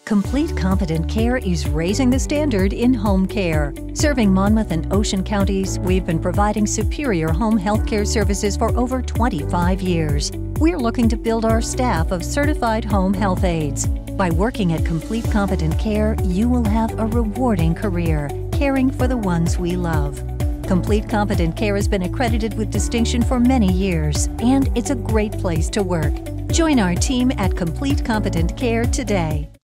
Complete Competent Care is raising the standard in home care. Serving Monmouth and Ocean counties, we've been providing superior home health care services for over 25 years. We're looking to build our staff of certified home health aides. By working at Complete Competent Care, you will have a rewarding career, caring for the ones we love. Complete Competent Care has been accredited with distinction for many years, and it's a great place to work. Join our team at Complete Competent Care today.